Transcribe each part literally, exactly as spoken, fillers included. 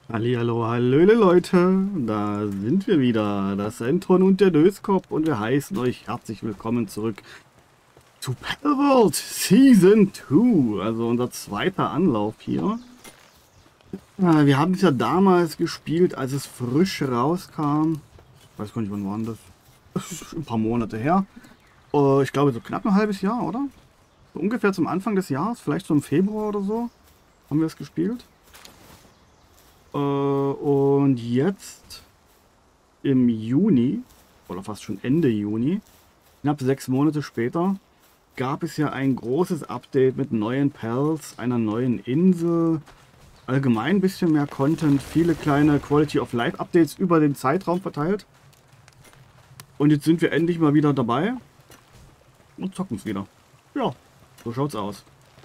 Hallihallo, hallöle Leute, da sind wir wieder, das Anton und der Döskop und wir heißen euch herzlich willkommen zurück zu Palworld Season zwei, also unser zweiter Anlauf hier. Äh, Wir haben es ja damals gespielt, als es frisch rauskam. Ich weiß gar nicht, wann war denn das? Das ist ein paar Monate her. Äh, Ich glaube so knapp ein halbes Jahr, oder? So ungefähr zum Anfang des Jahres, vielleicht so im Februar oder so, haben wir es gespielt. Äh, Und jetzt im Juni, oder fast schon Ende Juni, knapp sechs Monate später, gab es ja ein großes Update mit neuen Pals, einer neuen Insel, allgemein ein bisschen mehr Content, viele kleine Quality of Life Updates über den Zeitraum verteilt. Und jetzt sind wir endlich mal wieder dabei und zocken es wieder. Ja, so schaut's aus.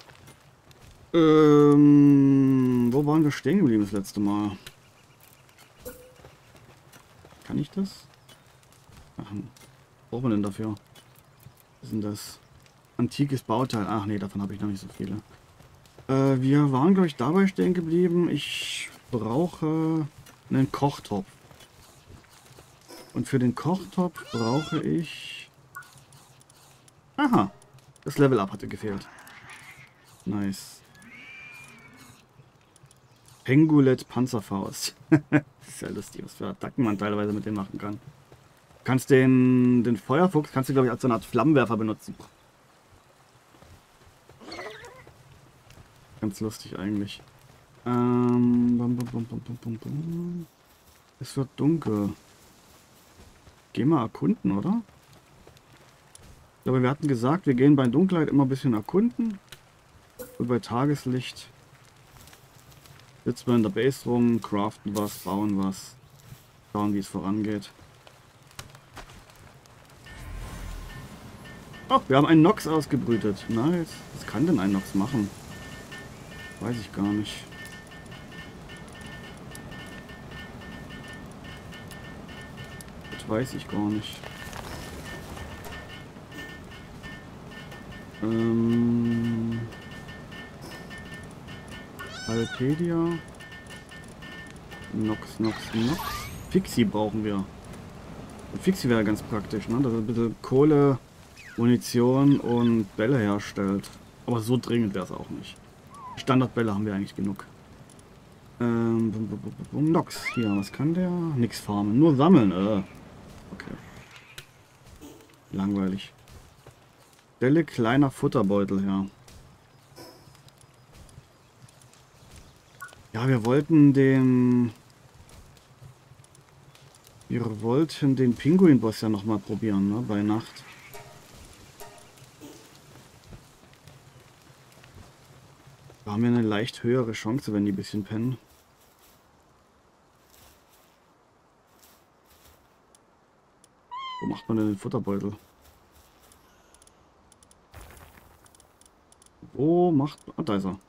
Ähm, wo waren wir stehen geblieben das letzte Mal? Kann ich das? Ach, was braucht man denn dafür? Was ist denn das? Antikes Bauteil. Ach nee, davon habe ich noch nicht so viele. Äh, wir waren, glaube ich, dabei stehen geblieben. Ich brauche einen Kochtopf. Und für den Kochtopf brauche ich... Aha, das Level-Up hatte gefehlt. Nice. Pengulet Panzerfaust. Das ist ja lustig, was für Attacken man teilweise mit dem machen kann. Du kannst den, den Feuerfuchs, kannst du, glaube ich, als so eine Art Flammenwerfer benutzen. Ganz lustig eigentlich. Ähm, bum, bum, bum, bum, bum, bum, bum. Es wird dunkel. Gehen wir erkunden, oder? Ich glaube, wir hatten gesagt, wir gehen bei Dunkelheit immer ein bisschen erkunden. Und bei Tageslicht sitzen wir in der Base rum, craften was, bauen was. Schauen, wie es vorangeht. Oh, wir haben einen Nox ausgebrütet. Nice. Was kann denn ein Nox machen? Weiß ich gar nicht. Das weiß ich gar nicht. Ähm... Alpedia. Nox, Nox, Nox. Fixie brauchen wir. Und Fixie wäre ganz praktisch, ne? Dass er ein bisschen Kohle, Munition und Bälle herstellt. Aber so dringend wäre es auch nicht. Standardbälle haben wir eigentlich genug. Ähm, bum, bum, bum, bum, Nox. Hier, was kann der? Nix farmen. Nur sammeln. Äh. Okay. Langweilig. Stelle kleiner Futterbeutel her. Ja, wir wollten den... Wir wollten den Pinguin-Boss ja nochmal probieren, ne? Bei Nacht. Da haben wir eine leicht höhere Chance, wenn die ein bisschen pennen. Wo macht man denn den Futterbeutel? Wo macht... Ah, da ist er.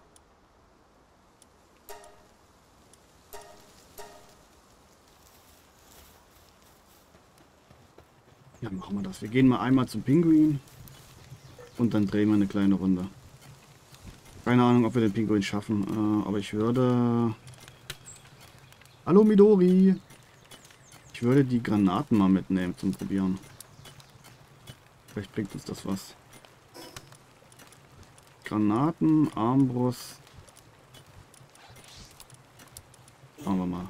Ja, machen wir das. Wir gehen mal einmal zum Pinguin und dann drehen wir eine kleine Runde. Keine Ahnung, ob wir den Pinguin schaffen, äh, aber ich würde... Hallo Midori! Ich würde die Granaten mal mitnehmen zum Probieren. Vielleicht bringt uns das was. Granaten, Armbrust. Schauen wir mal.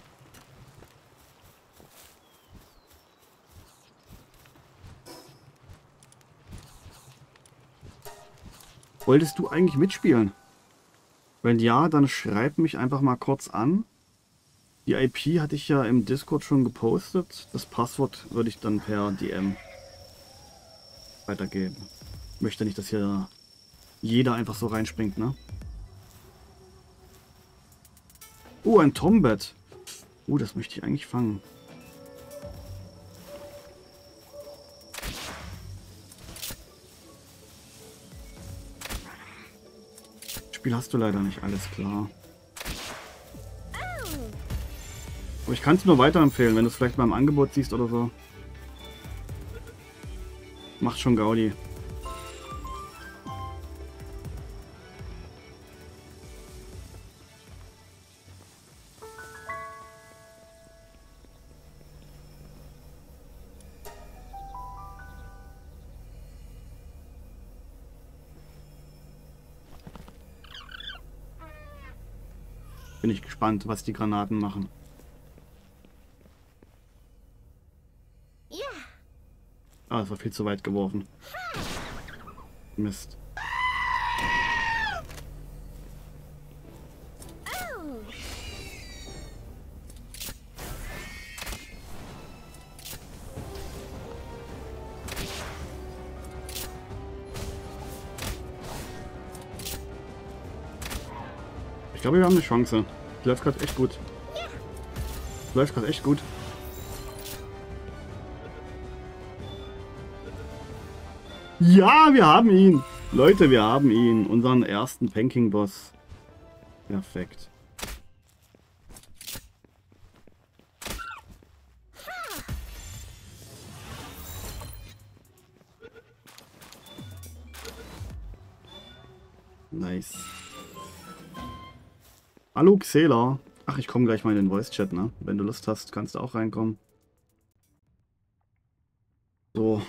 Wolltest du eigentlich mitspielen? Wenn ja, dann schreib mich einfach mal kurz an. Die I P hatte ich ja im Discord schon gepostet. Das Passwort würde ich dann per D M weitergeben. Ich möchte nicht, dass hier jeder einfach so reinspringt, ne? Oh, ein Tombat. Oh, das möchte ich eigentlich fangen. Spiel hast du leider nicht, alles klar. Aber ich kann es nur weiterempfehlen, wenn du es vielleicht mal im Angebot siehst oder so. Macht schon Gaudi. Bin ich gespannt, was die Granaten machen. Ah, das war viel zu weit geworfen. Mist. Ich glaube, wir haben eine Chance. Läuft gerade echt gut. Läuft gerade echt gut. Ja, wir haben ihn. Leute, wir haben ihn. Unseren ersten Panking-Boss. Perfekt. Nice. Hallo Xela. Ach, ich komme gleich mal in den Voice-Chat, ne? Wenn du Lust hast, kannst du auch reinkommen. So.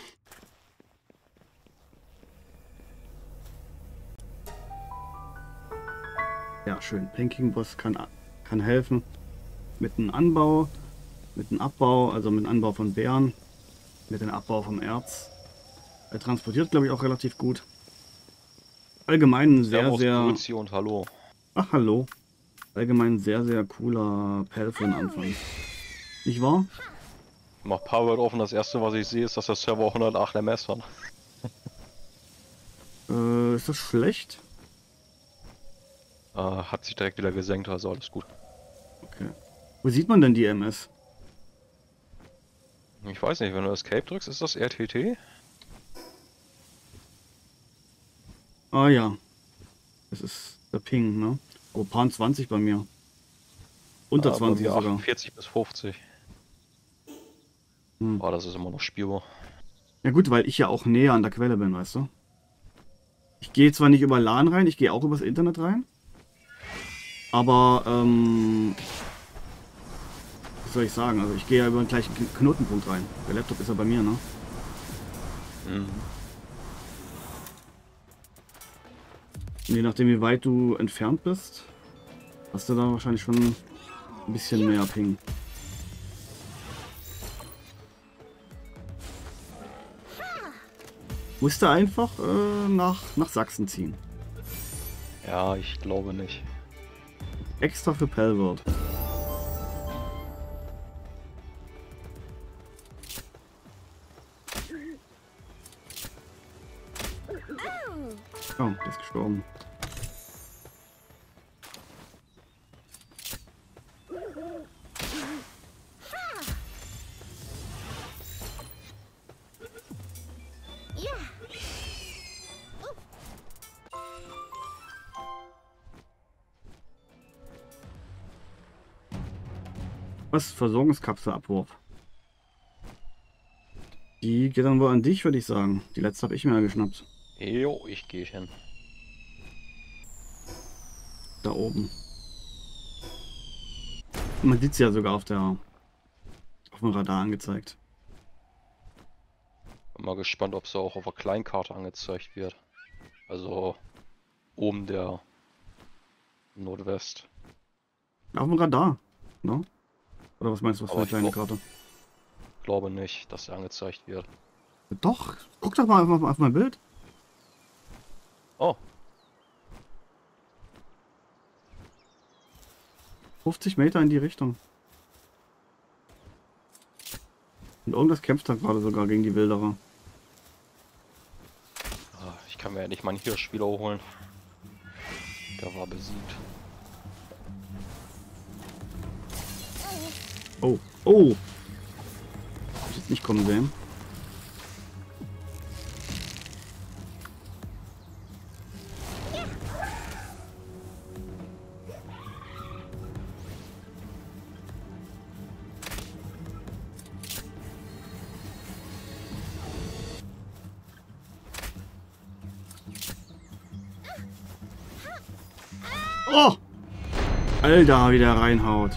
Ja, schön. Panking-Boss kann, kann helfen. Mit dem Anbau, mit dem Abbau, also mit dem Anbau von Beeren, mit dem Abbau vom Erz. Er transportiert, glaube ich, auch relativ gut. Allgemein sehr, Servus, sehr... Grüezi und hallo. Ach, hallo. Allgemein sehr, sehr cooler Pell für den Anfang. Nicht wahr? Ich mach Powered offen, das erste was ich sehe ist, dass der Server hundertacht M S hat. Äh, ist das schlecht? Äh, hat sich direkt wieder gesenkt, also alles gut. Okay. Wo sieht man denn die M S? Ich weiß nicht, wenn du Escape drückst, ist das R T T? Ah ja. Das ist der Ping, ne? Oh, paar zwanzig bei mir. Unter Ah, zwanzig bei mir sogar. achtundvierzig bis fünfzig. Hm. Oh, das ist immer noch spielbar. Ja gut, weil ich ja auch näher an der Quelle bin, weißt du? Ich gehe zwar nicht über LAN rein, ich gehe auch übers Internet rein. Aber, ähm... was soll ich sagen? Also ich gehe ja über den gleichen Knotenpunkt rein. Der Laptop ist ja bei mir, ne? Mhm. Und je nachdem, wie weit du entfernt bist, hast du da wahrscheinlich schon ein bisschen mehr Ping. Musste einfach äh, nach, nach Sachsen ziehen. Ja, ich glaube nicht. Extra für Palworld. Oh, der ist gestorben. Was? Versorgungskapselabwurf. Die geht dann wohl an dich, würde ich sagen. Die letzte habe ich mir geschnappt. Jo, ich gehe hin. Da oben. Man sieht sie ja sogar auf der auf dem Radar angezeigt. Bin mal gespannt, ob sie auch auf der Kleinkarte angezeigt wird. Also oben der Nordwest. Auf dem Radar, ne? Oder was meinst du, was für Aber eine ich kleine glaub, Karte? glaube nicht, dass er angezeigt wird. Doch, guck doch mal auf, auf mein Bild. Oh, fünfzig Meter in die Richtung. Und irgendwas kämpft da gerade sogar gegen die Wilderer. ich kann mir ja nicht meinen Hirsch wiederholen. Der war besiegt. Oh, oh! Hab ich jetzt nicht kommen sehen. Oh! Alter, wie der reinhaut.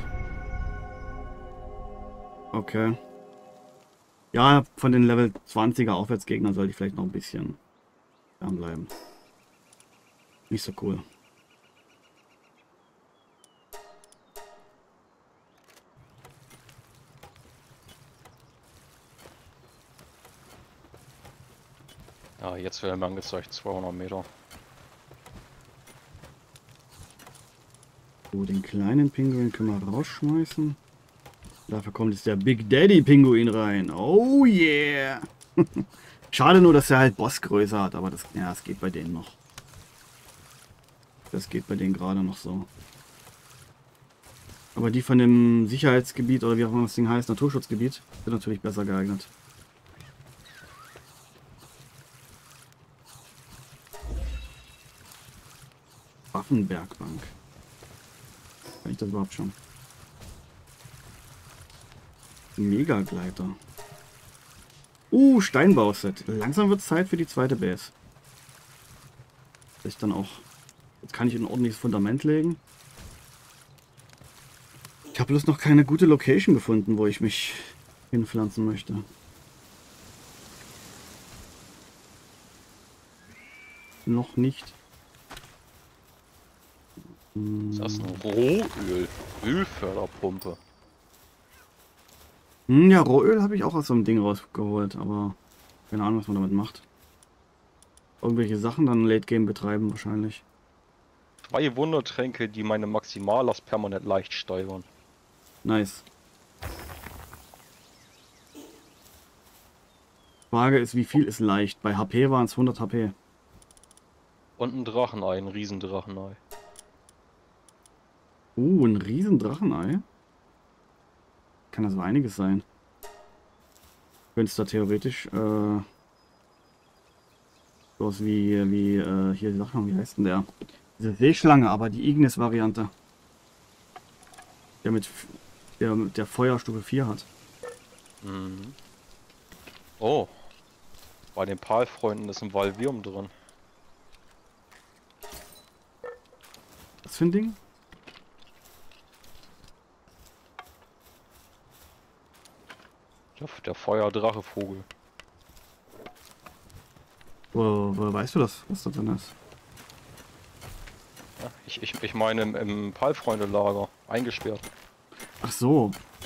Okay. Ja, von den Level zwanziger Aufwärtsgegnern sollte ich vielleicht noch ein bisschen fernbleiben. Nicht so cool. Ah, jetzt werden wir angezeigt, zweihundert Meter. So, den kleinen Pinguin können wir rausschmeißen. Dafür kommt jetzt der Big Daddy Pinguin rein. Oh yeah! Schade nur, dass er halt Bossgröße hat, aber das, ja, das geht bei denen noch. Das geht bei denen gerade noch so. Aber die von dem Sicherheitsgebiet oder wie auch immer das Ding heißt, Naturschutzgebiet, sind natürlich besser geeignet. Waffenbergbank. Kann ich das überhaupt schon? Megagleiter. Uh, Steinbauset. Langsam wird es Zeit für die zweite Base. Ich dann auch. Jetzt kann ich ein ordentliches Fundament legen. Ich habe bloß noch keine gute Location gefunden, wo ich mich hinpflanzen möchte. Noch nicht. Ist das ein Rohöl? Ölförderpumpe. Hm, ja, Rohöl habe ich auch aus so einem Ding rausgeholt, aber keine Ahnung, was man damit macht. Irgendwelche Sachen dann Late Game betreiben wahrscheinlich. Zwei Wundertränke, die meine Maximallast permanent leicht steigern. Nice. Frage ist, wie viel ist leicht? Bei H P waren es hundert H P. Und ein Drachenei, ein Riesendrachenei. Uh, ein riesen Drachenei. Kann das so einiges sein. Könnte es da theoretisch äh, sowas wie, wie äh, hier die Sache, wie heißt denn der? Diese Seeschlange, aber die Ignis-Variante. Der mit der, mit der Feuerstufe vier hat. Mhm. Oh. Bei den Palfreunden ist ein Valvirm drin. Was für ein Ding? Der, der Feuerdrachevogel. Wo, wo weißt du das, was da drin ist? Ja, ich, ich, ich meine im, im Palfreunde-Lager. Eingesperrt. Ach so.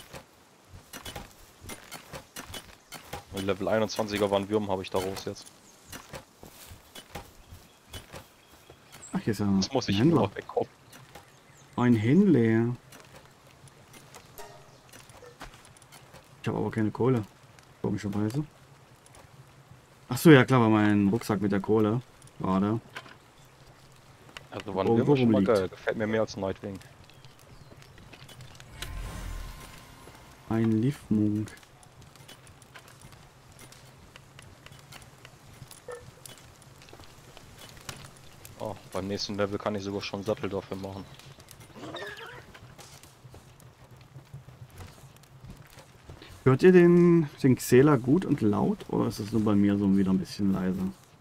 Ein Level einundzwanziger Valvirm habe ich daraus jetzt. Ach, hier ist ja Das muss ein ich Händler. noch wegkommen. Ein Händler. Ich habe aber keine Kohle. Komischerweise. Ach so, ja klar, war mein Rucksack mit der Kohle. Gerade. Also Wo- Valvirm ist worum schon mal liegt? geil. Gefällt mir mehr als Nightwing. Ein Liefmunk. Oh, beim nächsten Level kann ich sogar schon Sattel dafür machen. Hört ihr den, den Xela gut und laut oder ist es nur bei mir so wieder ein bisschen leise?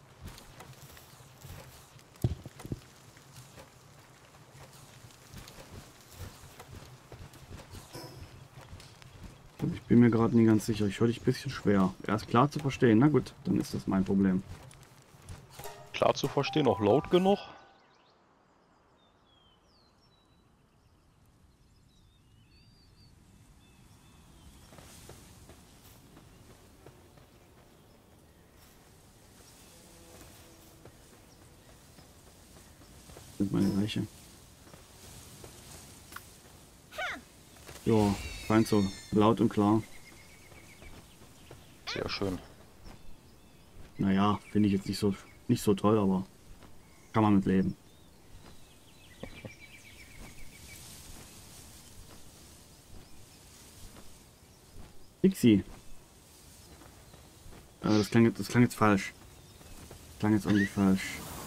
Also ich bin mir gerade nicht ganz sicher. Ich höre dich ein bisschen schwer. Er ist klar zu verstehen. Na gut, dann ist das mein Problem. Klar zu verstehen, auch laut genug. Das ist meine Leiche. Ja, scheint so. Laut und klar. Sehr schön. Naja, finde ich jetzt nicht so, nicht so toll, aber kann man mit leben. Dixie. Äh, das, klang jetzt, das klang jetzt falsch. Das klang jetzt irgendwie falsch.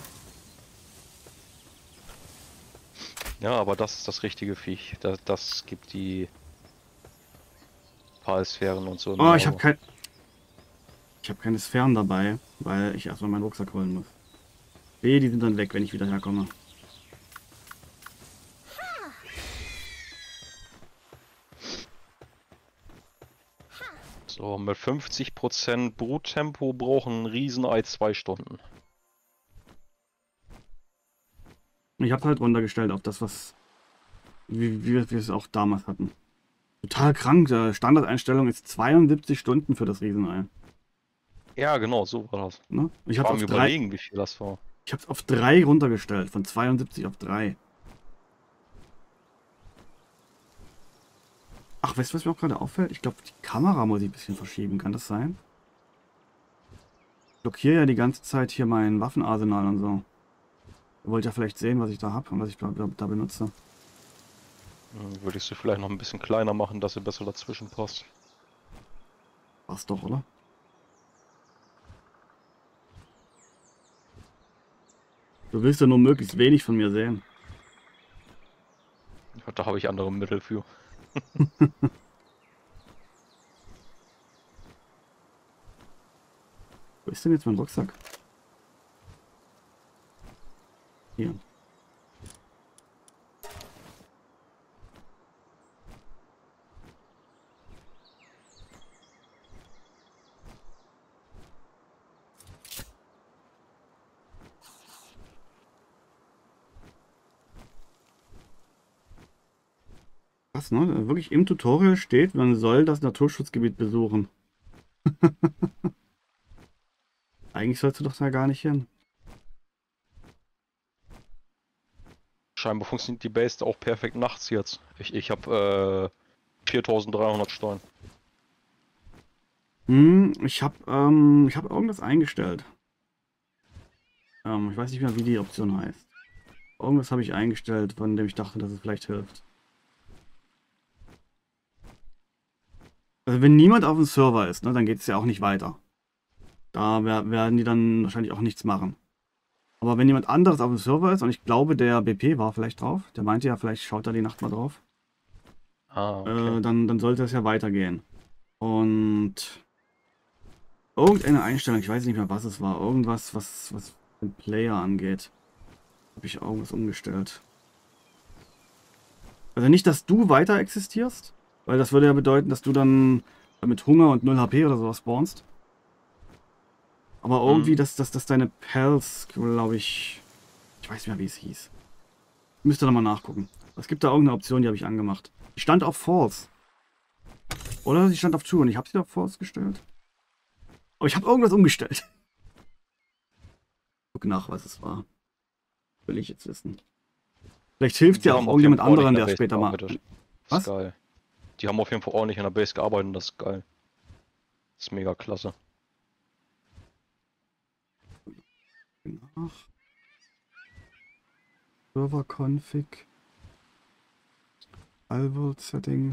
Ja, aber das ist das richtige Viech. Das, das gibt die Palsphären und so. Oh, ich habe kein... Ich habe keine Sphären dabei, weil ich erstmal meinen Rucksack holen muss. Nee, die sind dann weg, wenn ich wieder herkomme. So, mit fünfzig Prozent Bruttempo brauchen ein Riesenei zwei Stunden. Ich habe halt runtergestellt auf das, was wie, wie wir es auch damals hatten. Total krank. Die Standardeinstellung ist zweiundsiebzig Stunden für das Riesenei. Ja, genau, so war das. Ne? Ich Ich habe war auf am drei, überlegen, wie viel das war. ich habe es auf drei runtergestellt, von zweiundsiebzig auf drei. Ach, weißt du, was mir auch gerade auffällt? Ich glaube, die Kamera muss ich ein bisschen verschieben. Kann das sein? Ich blockiere ja die ganze Zeit hier mein Waffenarsenal und so. Ihr wollt ja vielleicht sehen, was ich da habe und was ich da, da benutze. Hm, würde ich sie vielleicht noch ein bisschen kleiner machen, dass sie besser dazwischen passt. War's doch, oder? Du willst ja nur möglichst wenig von mir sehen. Ja, da habe ich andere Mittel für. Wo ist denn jetzt mein Rucksack? Hier. Was, ne? Wirklich im Tutorial steht, man soll das Naturschutzgebiet besuchen. Eigentlich sollst du doch da gar nicht hin. Scheinbar funktioniert die Base auch perfekt nachts jetzt. Ich, ich habe äh, viertausenddreihundert Stein. Hm, ich habe ähm, ich habe irgendwas eingestellt. Ähm, ich weiß nicht mehr, wie die Option heißt. Irgendwas habe ich eingestellt, von dem ich dachte, dass es vielleicht hilft. Also wenn niemand auf dem Server ist, ne, dann geht es ja auch nicht weiter. Da wer- werden die dann wahrscheinlich auch nichts machen. Aber wenn jemand anderes auf dem Server ist, und ich glaube, der B P war vielleicht drauf, der meinte ja, vielleicht schaut er die Nacht mal drauf, Ah, äh, okay. dann, dann sollte es ja weitergehen. Und irgendeine Einstellung, ich weiß nicht mehr, was es war, irgendwas, was, was den Player angeht, habe ich irgendwas umgestellt. Also nicht, dass du weiter existierst, weil das würde ja bedeuten, dass du dann mit Hunger und null H P oder sowas spawnst. Aber irgendwie, Mhm. dass, dass, dass deine Pals, glaube ich, ich weiß nicht mehr, wie es hieß. Müsste da mal nachgucken. Es gibt da irgendeine Option, die habe ich angemacht. Die stand auf False. Oder sie stand auf True und ich habe sie auf False gestellt. Aber ich habe irgendwas umgestellt. Guck nach, was es war. Will ich jetzt wissen. Vielleicht hilft Die ja auch haben auf jeden irgendjemand Fall ordentlich anderen, in der der Base später mal... gearbeitet. Das ist Was? geil. Die haben auf jeden Fall ordentlich in der Base gearbeitet und das ist geil. Das ist mega klasse. Nach. Server Config. Allworld Setting.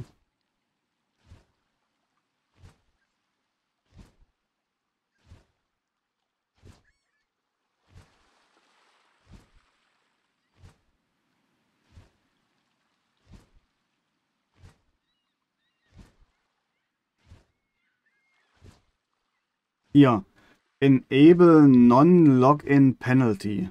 Hier. Enable Non-Login Penalty.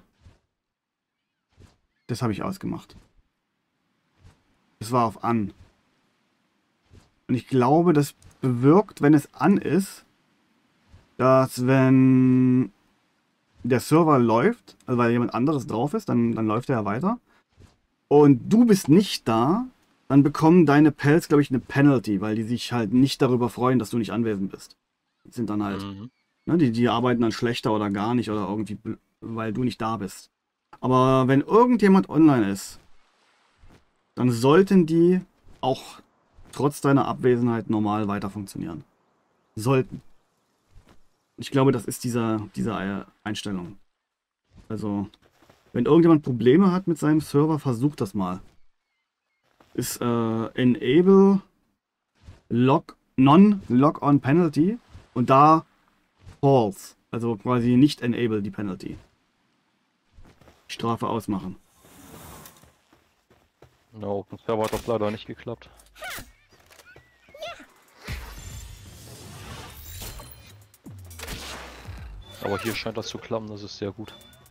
Das habe ich ausgemacht. Das war auf an. Und ich glaube, das bewirkt, wenn es an ist, dass wenn der Server läuft, also weil jemand anderes drauf ist, dann, dann läuft er ja weiter. Und du bist nicht da, dann bekommen deine Pals, glaube ich, eine Penalty, weil die sich halt nicht darüber freuen, dass du nicht anwesend bist. Das sind dann halt, Mhm. ne, die, die arbeiten dann schlechter oder gar nicht oder irgendwie, weil du nicht da bist. Aber wenn irgendjemand online ist, dann sollten die auch trotz deiner Abwesenheit normal weiter funktionieren. Sollten. Ich glaube, das ist dieser, diese Einstellung. Also, wenn irgendjemand Probleme hat mit seinem Server, versucht das mal. Ist äh, Enable Log Non-Log-On Penalty und da False. Also quasi nicht Enable die Penalty. Strafe ausmachen. Na, Open Server hat das leider nicht geklappt. Aber hier scheint das zu klappen, das ist sehr gut.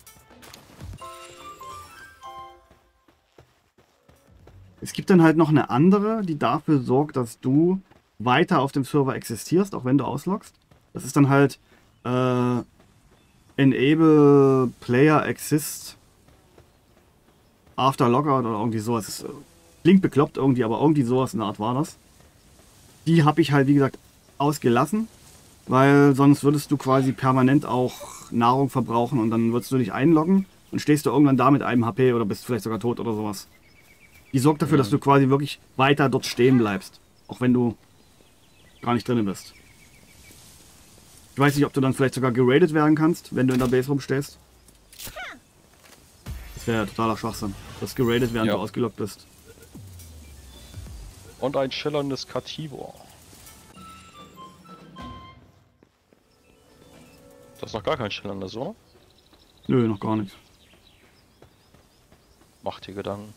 Es gibt dann halt noch eine andere, die dafür sorgt, dass du weiter auf dem Server existierst, auch wenn du ausloggst. Das ist dann halt äh, Enable Player Exist After Logout oder irgendwie sowas. Das klingt bekloppt irgendwie, aber irgendwie sowas in der Art war das. Die habe ich halt, wie gesagt, ausgelassen. weil sonst würdest du quasi permanent auch Nahrung verbrauchen und dann würdest du dich einloggen und stehst du irgendwann da mit einem H P oder bist vielleicht sogar tot oder sowas. Die sorgt dafür, dass du quasi wirklich weiter dort stehen bleibst, auch wenn du gar nicht drin bist. Ich weiß nicht, ob du dann vielleicht sogar geradet werden kannst, wenn du in der Base rumstehst. Das wäre totaler Schwachsinn, dass geradet während Ja. du ausgeloggt bist. Und ein schillerndes Carnivor. Das ist noch gar kein schillerndes, oder? Nö, noch gar nicht. Macht dir Gedanken.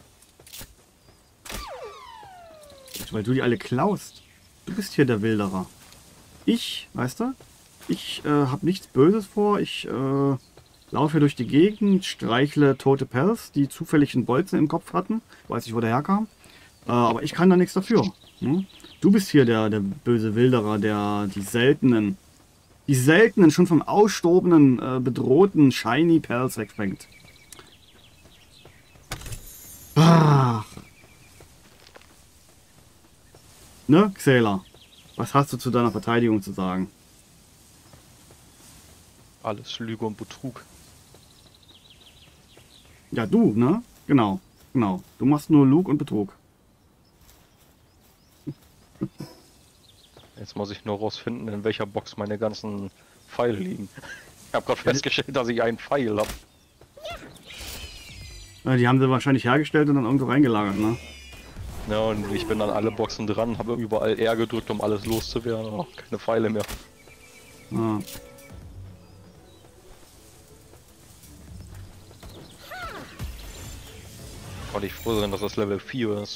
Weil du die alle klaust. Du bist hier der Wilderer. Ich, weißt du? Ich äh, habe nichts Böses vor. Ich äh, laufe hier durch die Gegend, streichle tote Pels, die zufällig einen Bolzen im Kopf hatten. Weiß nicht, wo der herkam. Äh, aber ich kann da nichts dafür. Hm? Du bist hier der, der böse Wilderer, der die seltenen, die seltenen, schon vom ausstorbenen, äh, bedrohten Shiny Pels wegfängt. Ah. Ne, Xela? Was hast du zu deiner Verteidigung zu sagen? Alles Lüge und Betrug. Ja, du, ne? Genau, genau. Du machst nur Lug und Betrug. Jetzt muss ich nur rausfinden, in welcher Box meine ganzen Pfeile liegen. Ich habe gerade festgestellt, dass ich einen Pfeil habe. Ja, die haben sie wahrscheinlich hergestellt und dann irgendwo reingelagert, ne? Ja, und ich bin an alle Boxen dran, habe überall R gedrückt, um alles loszuwerden. Oh, keine Pfeile mehr. Ah. Konnte ich froh sein, dass das Level vier ist.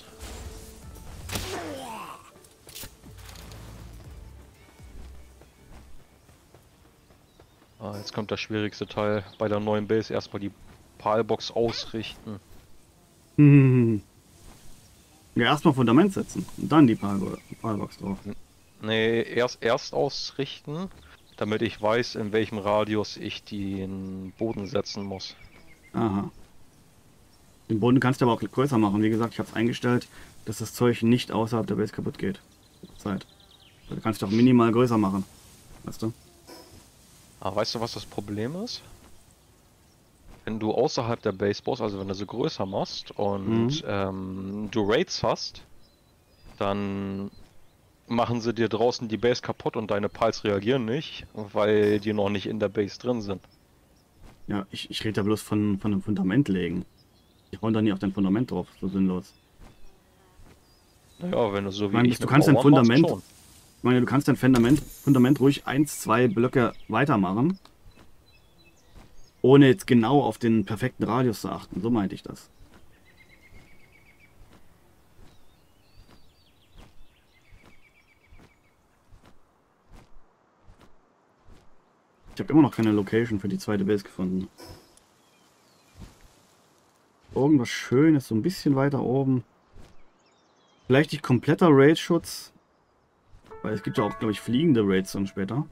Ah, jetzt kommt der schwierigste Teil. Bei der neuen Base erstmal die Palbox ausrichten. Hm. Ja, erstmal Fundament setzen und dann die Pal- Palbox drauf. Nee, erst erst ausrichten, damit ich weiß, in welchem Radius ich den Boden setzen muss. Aha. Den Boden kannst du aber auch größer machen. Wie gesagt, ich habe es eingestellt, dass das Zeug nicht außerhalb der Base kaputt geht. Zeit. Du kannst doch minimal größer machen. Weißt du? Aber weißt du, was das Problem ist? Wenn du außerhalb der Base baust, also wenn du sie größer machst und Mhm. ähm, du Raids hast, dann machen sie dir draußen die Base kaputt und deine Pals reagieren nicht, weil die noch nicht in der Base drin sind. Ja, ich, ich rede ja bloß von, von einem Fundament legen. Die hauen da nie auf dein Fundament drauf, so sinnlos. Naja, wenn du so wie Ich meine, ich du mit kannst dein Mauern machst, Fundament, schon. ich meine, du kannst dein Fundament, Fundament ruhig eins, zwei Blöcke weitermachen. Ohne jetzt genau auf den perfekten Radius zu achten. So meinte ich das. Ich habe immer noch keine Location für die zweite Base gefunden. Irgendwas Schönes, so ein bisschen weiter oben. Vielleicht nicht kompletter Raid-Schutz. Weil es gibt ja auch, glaube ich, fliegende Raids dann später.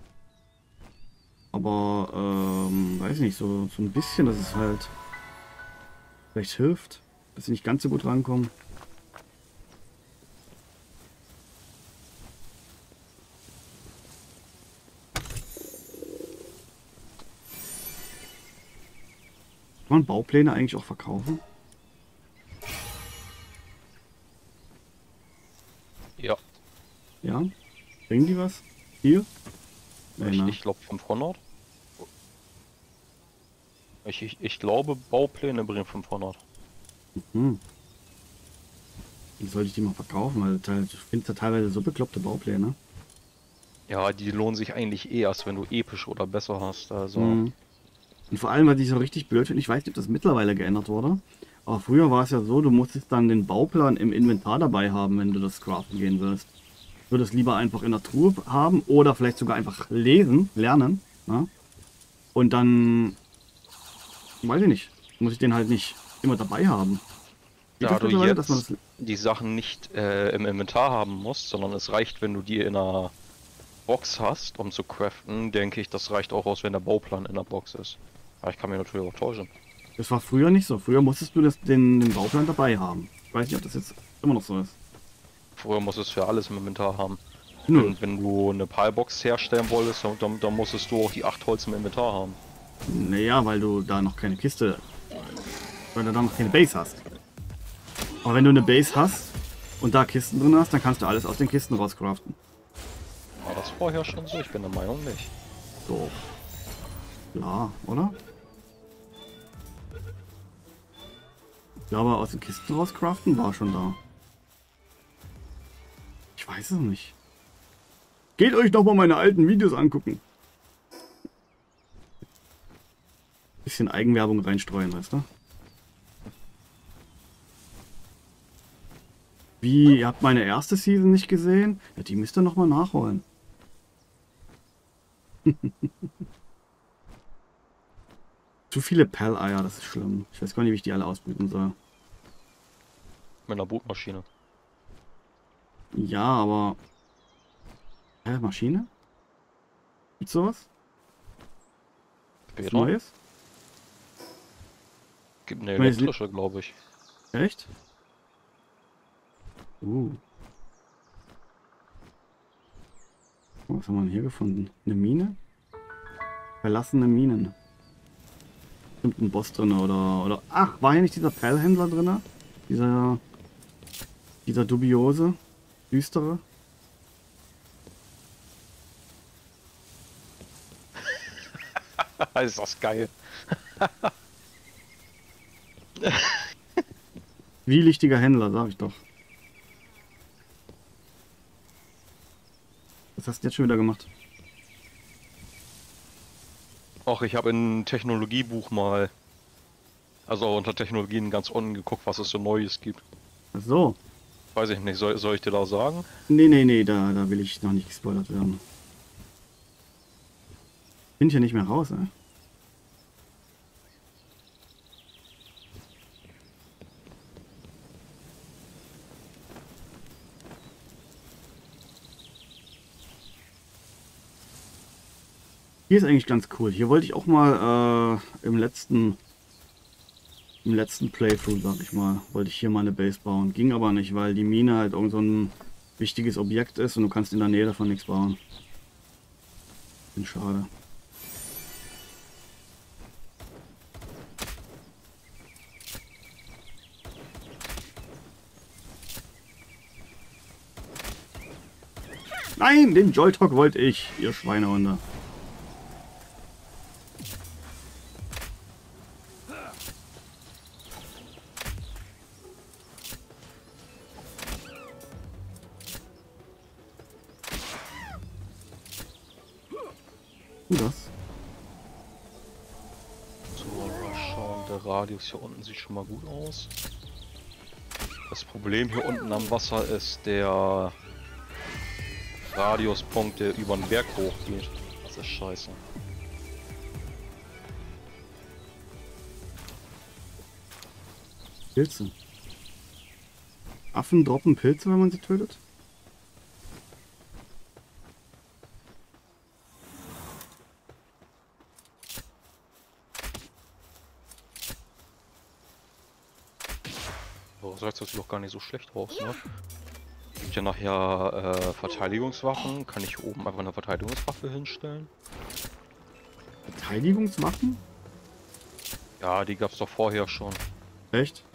Aber, ähm, weiß nicht, so, so ein bisschen, dass es halt vielleicht hilft, dass sie nicht ganz so gut rankommen. Kann man Baupläne eigentlich auch verkaufen? Ja, Ja? Bringen die was? Hier? Nee, ich, ne? ich glaube fünfhundert. Ich, ich, ich glaube, Baupläne bringen fünfhundert. Hm. Dann sollte ich die mal verkaufen, weil teil- ich finde da teilweise so bekloppte Baupläne. Ja, die lohnen sich eigentlich eh erst, wenn du episch oder besser hast. Also, Hm. Und vor allem, was ich so richtig blöd finde, ich weiß nicht, ob das mittlerweile geändert wurde. Aber früher war es ja so, du musstest dann den Bauplan im Inventar dabei haben, wenn du das craften gehen willst. Ich würde es lieber einfach in der Truhe haben oder vielleicht sogar einfach lesen, lernen. Ja? Und dann, weiß ich nicht, muss ich den halt nicht immer dabei haben. Geht da das du mittlerweile, dass man jetzt das, die Sachen nicht äh, im Inventar haben musst, sondern es reicht, wenn du die in einer Box hast, um zu craften, denke ich, das reicht auch aus, wenn der Bauplan in der Box ist. Aber ich kann mich natürlich auch täuschen. das war früher nicht so. Früher musstest du das, den, den Bauplan dabei haben. Ich weiß nicht, ob das jetzt immer noch so ist. Früher muss es für alles im Inventar haben. Null. Wenn, wenn du eine Palbox herstellen wolltest, dann, dann musstest du auch die acht Holz im Inventar haben. Naja, weil du da noch keine Kiste, weil du da noch keine Base hast. Aber wenn du eine Base hast und da Kisten drin hast, dann kannst du alles aus den Kisten rauscraften. War das vorher schon so? Ich bin der Meinung nicht. So. Ja, oder? Ich glaube, aus den Kisten rauscraften war schon da. Ich weiß es nicht. Geht euch doch mal meine alten Videos angucken. Bisschen Eigenwerbung reinstreuen, weißt du? Wie, ihr habt meine erste Season nicht gesehen? Ja, die müsst ihr nochmal nachholen. Zu viele Pell-Eier, das ist schlimm. Ich weiß gar nicht, wie ich die alle ausbrüten soll. Mit einer Bootmaschine. Ja, aber... Hä, Maschine? Gibt's sowas? Was Später? Neues? Gibt eine Neues elektrische, glaube ich. Echt? Uh. Was haben wir denn hier gefunden? Eine Mine? Verlassene Minen. Bestimmt ein Boss drin oder, oder... Ach, war hier nicht dieser Perlhändler drin? Dieser... Dieser dubiose, düstere? Ist das geil. Zwielichtiger Händler, sag ich doch. Was hast du jetzt schon wieder gemacht? Ach, ich habe in Technologiebuch mal, also unter Technologien ganz unten geguckt, was es so Neues gibt. Ach so. Weiß ich nicht, soll, soll ich dir da sagen? Nee, nee, nee, da, da will ich noch nicht gespoilert werden. Bin ich ja nicht mehr raus, ey. Hier ist eigentlich ganz cool. Hier wollte ich auch mal äh, im letzten im letzten Playthrough, sag ich mal, wollte ich hier mal eine Base bauen. Ging aber nicht, weil die Mine halt irgend so ein wichtiges Objekt ist und du kannst in der Nähe davon nichts bauen. Bin schade. Nein, den Joltok wollte ich, ihr Schweinehunde. Das. So, mal schauen, der Radius hier unten sieht schon mal gut aus. Das Problem hier unten am Wasser ist der Radiuspunkt, der über den Berg hochgeht. Das ist scheiße. Pilze. Affen droppen Pilze, wenn man sie tötet? So, sagt das sieht doch gar nicht so schlecht aus, ne? Gibt ja nachher äh, Verteidigungswaffen. Kann ich hier oben einfach eine Verteidigungswaffe hinstellen? Verteidigungswaffen? Ja, die gab's doch vorher schon. Echt?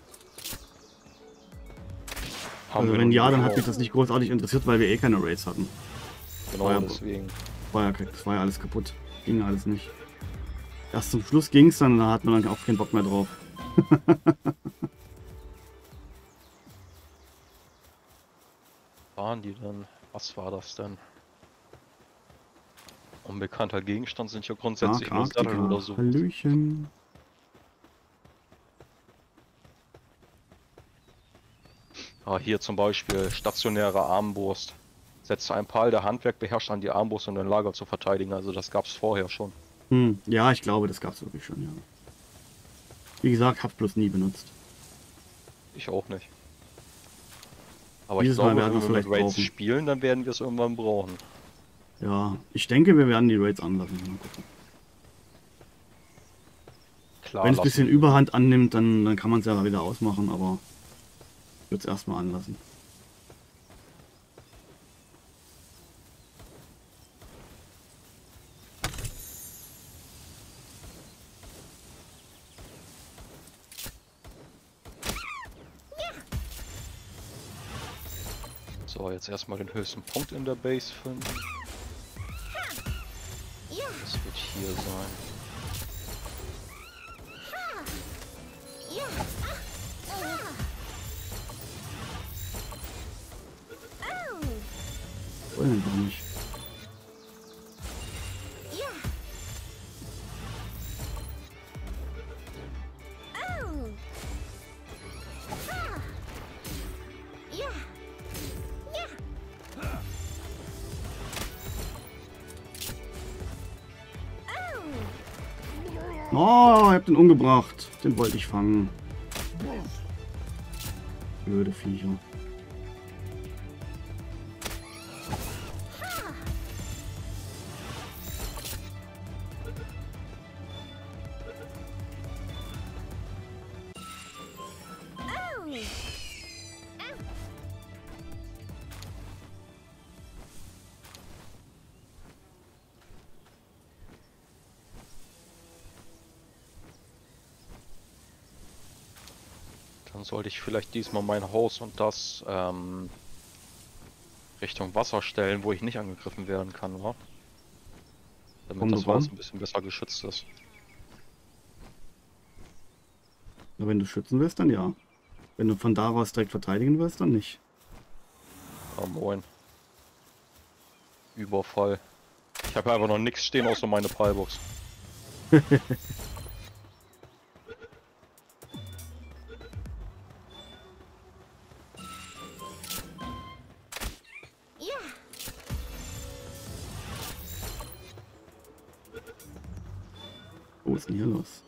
Haben Also wir wenn noch ja, nie dann hat gebraucht. mich das nicht großartig interessiert, weil wir eh keine Raids hatten. Genau war ja- deswegen. War ja, das war ja alles kaputt. Ging alles nicht. Erst zum Schluss ging es dann und da hat man dann auch keinen Bock mehr drauf. Waren die denn? Was war das denn? Unbekannter Gegenstand sind ja grundsätzlich nur Sattel Arktika. oder so. Hallöchen. Ah, hier zum Beispiel stationäre Armbrust. Setzt ein Pal, der Handwerk beherrscht an die Armbrust, um ein Lager zu verteidigen. Also das gab's vorher schon. Hm, ja, ich glaube, das gab es wirklich schon, ja. Wie gesagt, hab's bloß nie benutzt. Ich auch nicht. Aber Dieses ich Mal glaube, werden wenn wir wir mit vielleicht Raids brauchen. spielen, dann werden wir es irgendwann brauchen. Ja, ich denke, wir werden die Raids anlassen. Mal gucken. Klar, Wenn es ein lassen bisschen wir. Überhand annimmt, dann, dann kann man es ja wieder ausmachen, aber ich würde es erstmal anlassen. So, jetzt erstmal den höchsten Punkt in der Base finden. Das wird hier sein. Wollen wir nicht. Oh, ich hab den umgebracht. Den wollte ich fangen. Blöde Viecher. Dann sollte ich vielleicht diesmal mein Haus und das ähm, Richtung Wasser stellen, wo ich nicht angegriffen werden kann, wa? Damit das Haus ein bisschen besser geschützt ist. Na, wenn du schützen willst, dann ja. Wenn du von da aus direkt verteidigen willst, dann nicht. Ah, moin. Überfall. Ich habe einfach noch nichts stehen, außer meine Pylebox. Wo ist denn hier los?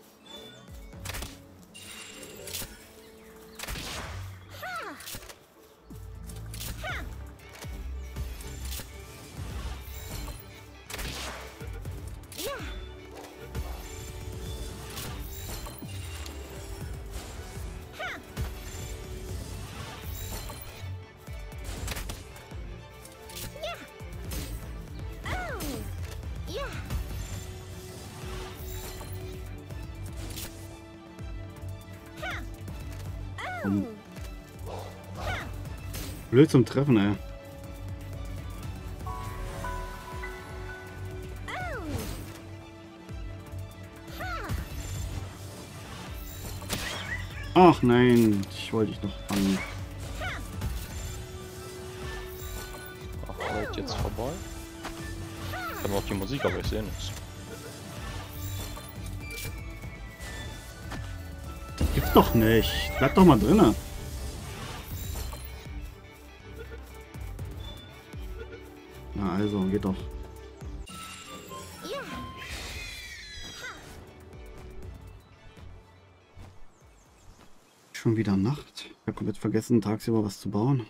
Um. Blöd zum Treffen, ey. Ach nein, ich wollte dich noch fangen. Ach, halt jetzt vorbei. Ich habe noch die Musik, aber ich sehe nichts. Gibt's doch nicht. Bleib doch mal drinne. Na also, geht doch. Schon wieder Nacht. Ich habe komplett vergessen, tagsüber was zu bauen.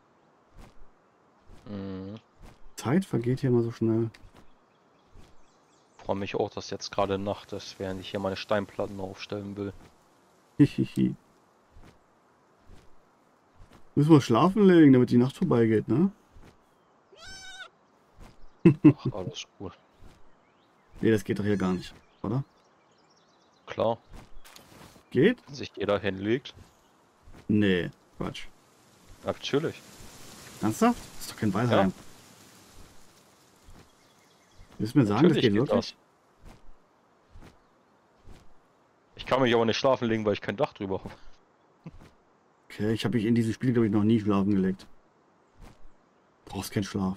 Mhm. Zeit vergeht hier immer so schnell. Ich freue mich auch, dass jetzt gerade Nacht ist, während ich hier meine Steinplatten aufstellen will. Hihihi. Müssen wir schlafen legen, damit die Nacht vorbeigeht, ne? Ach, alles gut. Nee, das geht doch hier gar nicht, oder? Klar. Geht? Wenn sich jeder hinlegt. Nee, Quatsch. Natürlich. Ernsthaft? Das ist doch kein Weisheim. Ja. Willst du mir sagen, Natürlich das geht geht wirklich? das. Ich kann mich aber nicht schlafen legen, weil ich kein Dach drüber habe. Okay, ich habe mich in diesem Spiel, glaube ich, noch nie schlafen gelegt. Brauchst keinen Schlaf.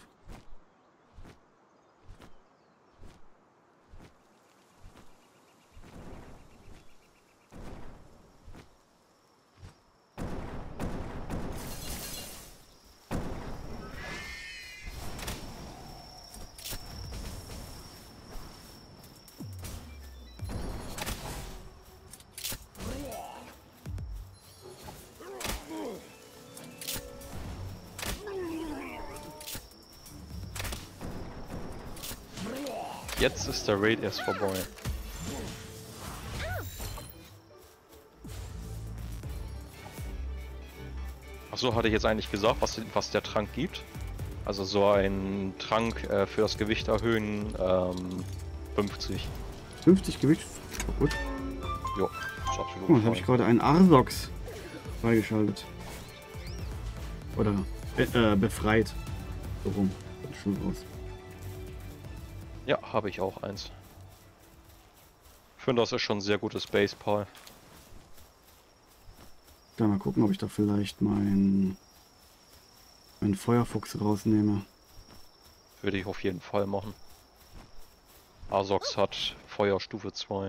Jetzt ist der Raid erst vorbei. Achso, hatte ich jetzt eigentlich gesagt, was, was der Trank gibt? Also so ein Trank äh, für das Gewicht erhöhen, ähm, fünfzig. fünfzig Gewicht? Oh, gut. Jo, ist absolut Oh, jetzt habe ich gerade einen Arsox freigeschaltet. Oder äh, befreit. So rum. Schon raus. Ja, habe ich auch eins. Ich finde, das ist schon ein sehr gutes Basepal. Dann mal gucken, ob ich da vielleicht meinen mein Feuerfuchs rausnehme. Würde ich auf jeden Fall machen. Asox hat Feuerstufe zwei.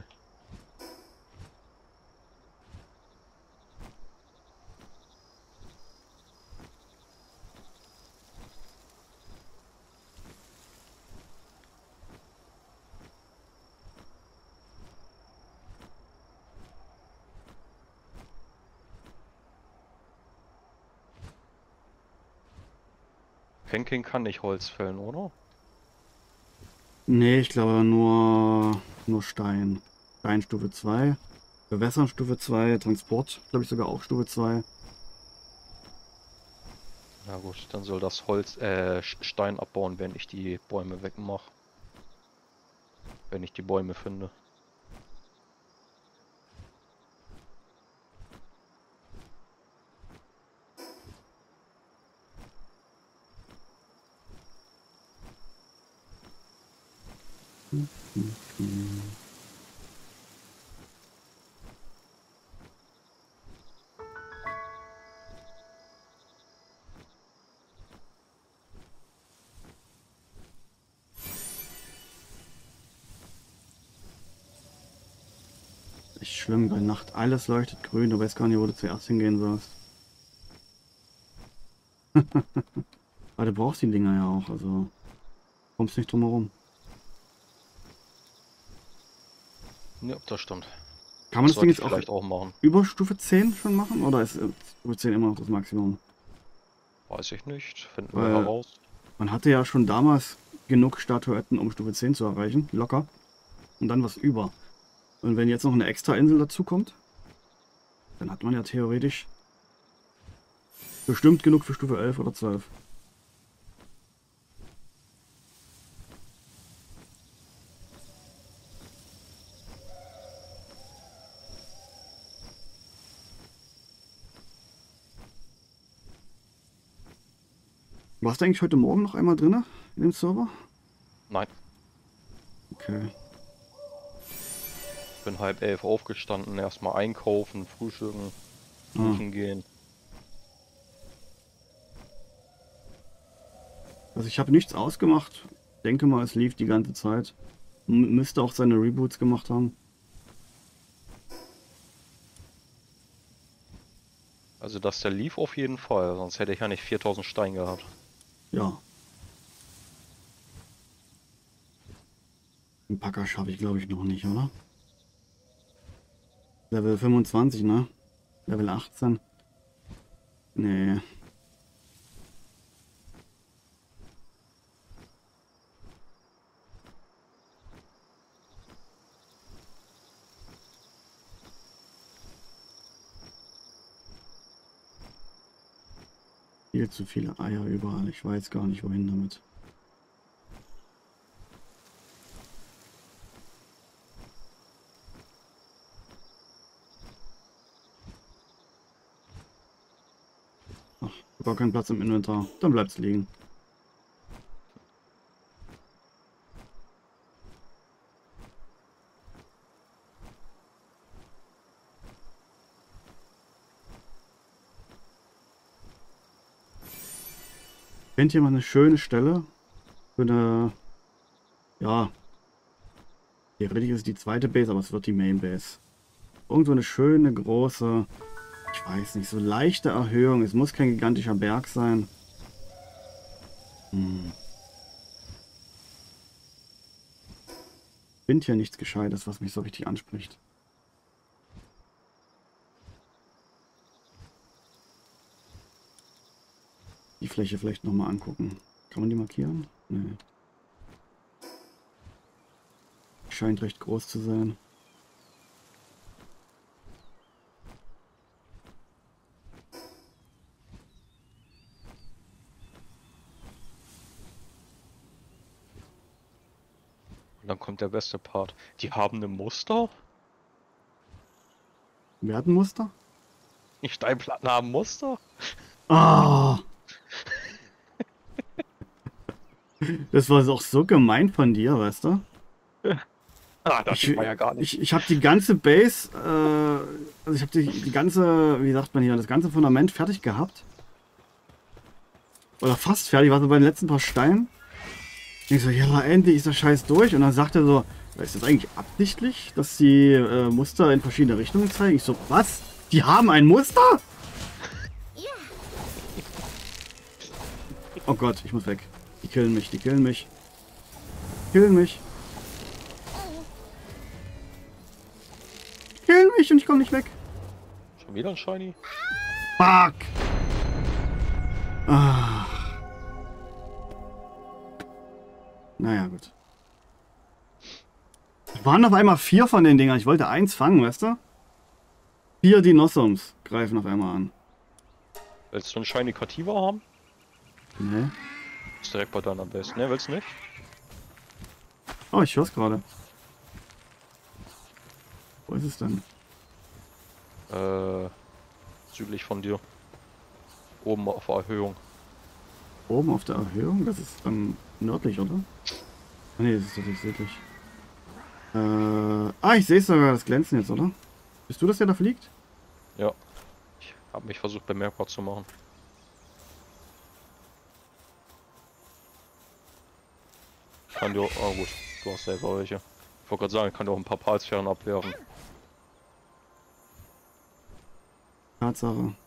Penkin kann nicht Holz fällen, oder? Nee, ich glaube nur, nur Stein. Stein Stufe zwei. Bewässern Stufe zwei. Transport, glaube ich sogar auch Stufe zwei. Na gut, dann soll das Holz, äh, Stein abbauen, wenn ich die Bäume wegmache. Wenn ich die Bäume finde. Echt schlimm, bei Nacht alles leuchtet grün. Du weißt gar nicht, wo du zuerst hingehen sollst. Aber du brauchst die Dinger ja auch, also kommst nicht drum herum. Ja, das stimmt. Kann man das Ding Sollte ich jetzt auch vielleicht auch machen. über Stufe zehn schon machen? Oder ist äh, Stufe zehn immer noch das Maximum? Weiß ich nicht. Finden wir Weil heraus. man hatte ja schon damals genug Statuetten, um Stufe zehn zu erreichen. Locker. Und dann was über. Und wenn jetzt noch eine extra Insel dazu kommt, dann hat man ja theoretisch bestimmt genug für Stufe elf oder zwölf. Warst du eigentlich heute Morgen noch einmal drin in dem Server? Nein, Okay. bin halb elf aufgestanden, erstmal einkaufen, frühstücken, Ah. duschen gehen. Also ich habe nichts ausgemacht. Denke mal, es lief die ganze Zeit. M müsste auch seine Reboots gemacht haben. Also dass der lief auf jeden Fall, sonst hätte ich ja nicht viertausend Stein gehabt. Ja. Einen Packer schaffe ich glaube ich noch nicht, oder? Level fünfundzwanzig, ne? Level achtzehn. Nee. Viel zu viele Eier überall. Ich weiß gar nicht, wohin damit. Ach, gar keinen Platz im Inventar. Dann bleibt's liegen. Ich finde hier mal eine schöne Stelle für eine, ja, theoretisch ist es die zweite Base, aber es wird die Main Base. Irgendwo eine schöne, große, ich weiß nicht, so leichte Erhöhung. Es muss kein gigantischer Berg sein. Hm. Ich finde hier nichts Gescheites, was mich so richtig anspricht. Die Fläche vielleicht nochmal angucken. Kann man die markieren? Nee. Scheint recht groß zu sein. Und dann kommt der beste Part. Die haben ein Muster? Wertenmuster? Die Steinplatten haben Muster? Ah! Das war auch so gemein von dir, weißt du? Ah, das Ich, war ja gar nicht. ich, ich habe die ganze Base, äh, also ich habe die, die ganze, wie sagt man hier, das ganze Fundament fertig gehabt. Oder fast fertig, war so bei den letzten paar Steinen. Ich so, ja, endlich ist der Scheiß durch. Und dann sagt er so, ist das eigentlich absichtlich, dass die äh, Muster in verschiedene Richtungen zeigen? Ich so, was? Die haben ein Muster? Oh Gott, ich muss weg. Die killen mich, die killen mich. Killen mich. Killen mich und ich komme nicht weg. Schon wieder ein Shiny? Fuck. Ah. Naja, gut. Es waren auf einmal vier von den Dingern. Ich wollte eins fangen, weißt du? Vier Dinossums greifen auf einmal an. Willst du einen Shiny Kativa haben? Nee. Ist direkt bei deiner Base. Ne, willst du nicht? Oh, ich hör's gerade. Wo ist es denn? Äh, südlich von dir. Oben auf der Erhöhung. Oben auf der Erhöhung? Das ist dann nördlich, oder? Ah, nee, das ist natürlich südlich. Äh, ah, ich sehe sogar das Glänzen jetzt, oder? Bist du das, der da fliegt? Ja. Ich habe mich versucht bemerkbar zu machen. Kann dir. Oh gut, du hast selber welche. Ich wollte gerade sagen, ich kann dir auch ein paar Palsphären abwerfen. Tatsache.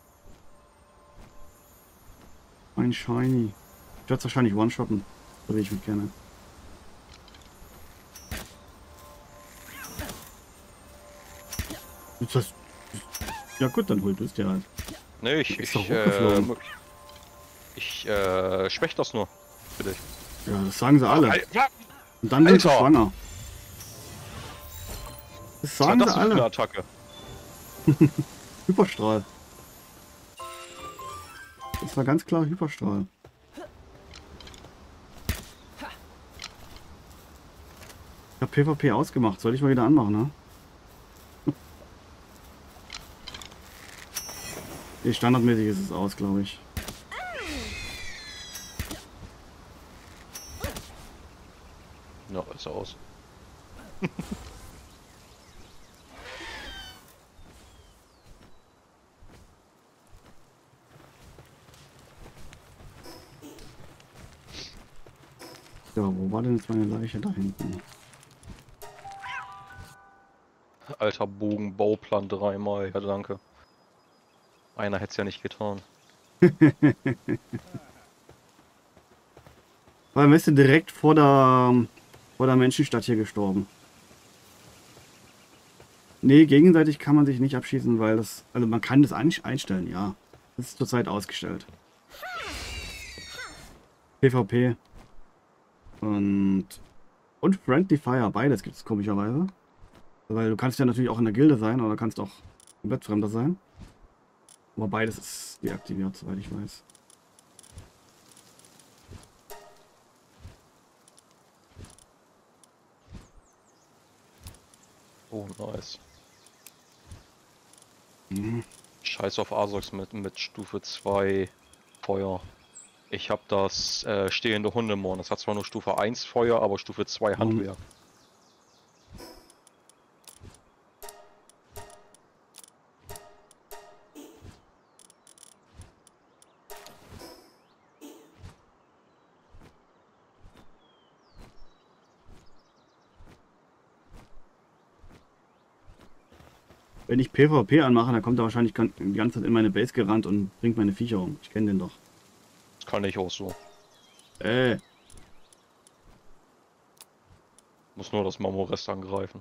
Ein Shiny. Ich werde es wahrscheinlich one-shotten, so wie ich mich kenne. Ist das... Ja gut, dann holt du es dir halt. Ne, ich. Ist Ich, doch äh, hochgeflogen. ich äh, schwäch das nur. Für dich. Ja, das sagen sie alle. Al- Ja, Und dann sind sie Alter! schwanger. Das was war sagen das sie denn für eine alle. Attacke? Hyperstrahl. Das war ganz klar Hyperstrahl. Ich habe PvP ausgemacht. Soll ich mal wieder anmachen, ne? Nee, standardmäßig ist es aus, glaube ich. Ja, ist aus. Ja, wo war denn jetzt meine Leiche da hinten? Alter Bogen, Bauplan dreimal. Ja, danke. Einer hätte es ja nicht getan. Weil wir sind direkt vor der, vor der Menschenstadt hier gestorben. Nee, gegenseitig kann man sich nicht abschießen, weil das... Also man kann das einstellen, ja. Das ist zurzeit ausgestellt. PvP. Und... Und Friendly Fire. Beides gibt es komischerweise. Weil du kannst ja natürlich auch in der Gilde sein, oder kannst auch komplett Fremder sein. Aber beides ist deaktiviert, soweit ich weiß. Oh, nice. Mhm. Scheiß auf Asox mit, mit Stufe zwei Feuer. Ich habe das äh, stehende Hundemorn. Das hat zwar nur Stufe eins Feuer, aber Stufe zwei Mhm. Handwerk. Wenn ich PvP anmache, dann kommt er wahrscheinlich gan- die ganze Zeit in meine Base gerannt und bringt meine Viecher um. Ich kenne den doch. Das kann ich auch so. Äh, Muss nur das Marmorest angreifen.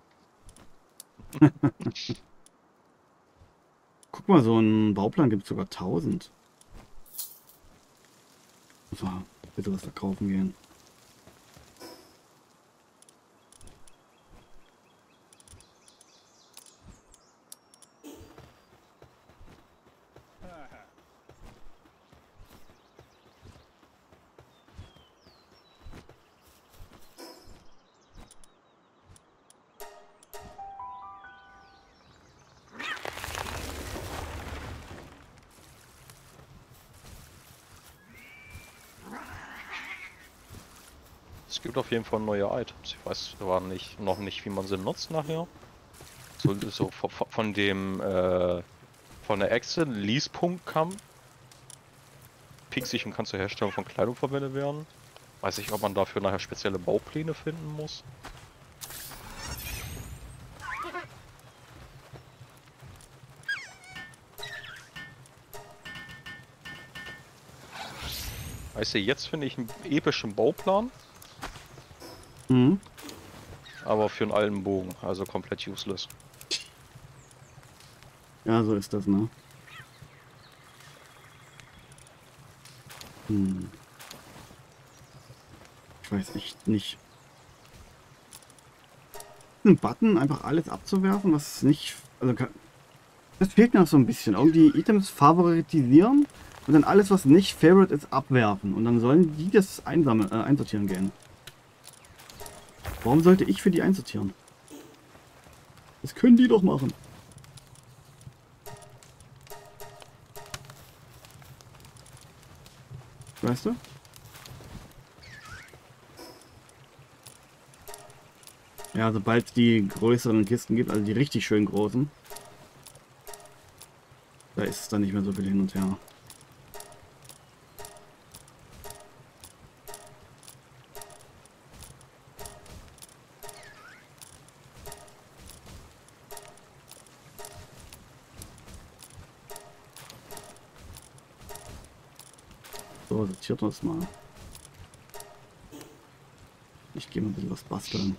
guck mal, so ein Bauplan gibt es sogar tausend. Muss mal bitte was da kaufen gehen. Es gibt auf jeden Fall neue Items. Ich weiß aber nicht, noch nicht, wie man sie nutzt nachher. So, so von, von dem, äh, von der Echse, Lease-Punkt kam. Pixie und kann zur Herstellung von Kleidung verwendet werden. Weiß ich, ob man dafür nachher spezielle Baupläne finden muss. Weißt du, jetzt finde ich einen epischen Bauplan, Mhm. aber für einen alten Bogen, also komplett useless. Ja, so ist das, ne? Hm. Ich weiß echt nicht. Ein Button, einfach alles abzuwerfen, was nicht... Also kann, das fehlt mir noch so ein bisschen. Irgendwie Items favoritisieren und dann alles, was nicht Favorite ist, abwerfen. Und dann sollen die das einsammeln, äh, einsortieren gehen. Warum sollte ich für die einsortieren? Das können die doch machen. Weißt du? Ja, sobald es die größeren Kisten gibt, also die richtig schön großen, da ist es dann nicht mehr so viel hin und her. So, sortiert uns mal. Ich gehe mal ein bisschen was basteln.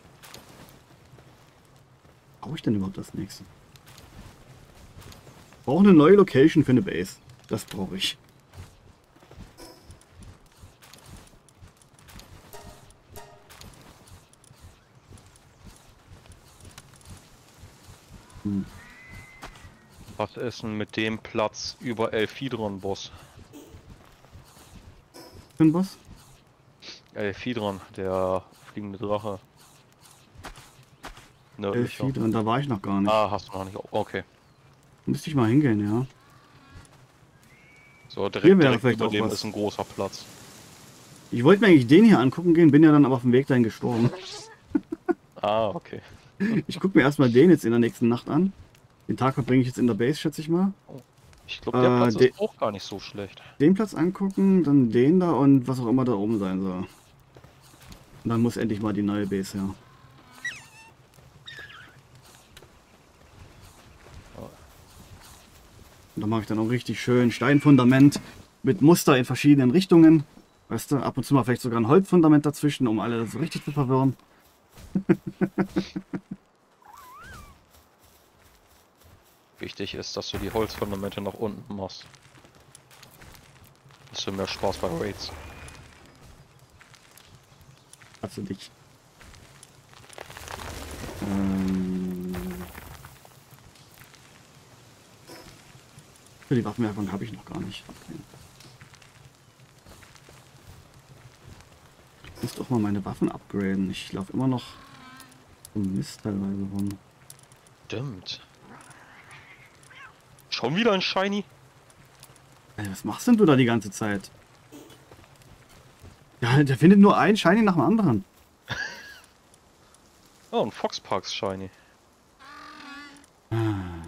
Brauche ich denn überhaupt das nächste? Brauche eine neue Location für eine Base. Das brauche ich. Hm. Was ist denn mit dem Platz über Elfidron-Boss? Für ein Boss? Elfidron, der fliegende Drache. Nördlicher. Elfie drin, da war ich noch gar nicht. Ah, hast du noch nicht. Okay. Müsste ich mal hingehen, ja. So, direkt, Hier wäre direkt vielleicht über auch dem was. ist ein großer Platz. Ich wollte mir eigentlich den hier angucken gehen, bin ja dann aber auf dem Weg dahin gestorben. Ah, okay. Ich gucke mir erstmal den jetzt in der nächsten Nacht an. Den Tag verbringe ich jetzt in der Base, schätze ich mal. Ich glaube, der Äh, Platz de- ist auch gar nicht so schlecht. Den Platz angucken, dann den da und was auch immer da oben sein soll. Und dann muss endlich mal die neue Base her. Und da mache ich dann auch richtig schön Steinfundament mit Muster in verschiedenen Richtungen. Weißt du, ab und zu mal vielleicht sogar ein Holzfundament dazwischen, um alle so richtig zu verwirren. Wichtig ist, dass du die Holzfundamente nach unten machst. Hast du mehr Spaß bei Raids. Hast du dich. Ähm Für die Waffenwerfung habe ich noch gar nicht. Okay. Ich muss doch mal meine Waffen upgraden. Ich laufe immer noch um Mist teilweise rum. Stimmt. Schon wieder ein Shiny? Ey, was machst denn du da die ganze Zeit? Ja, der findet nur einen Shiny nach dem anderen. Oh, ein Foxparks Shiny. Ah.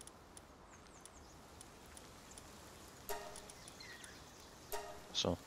So.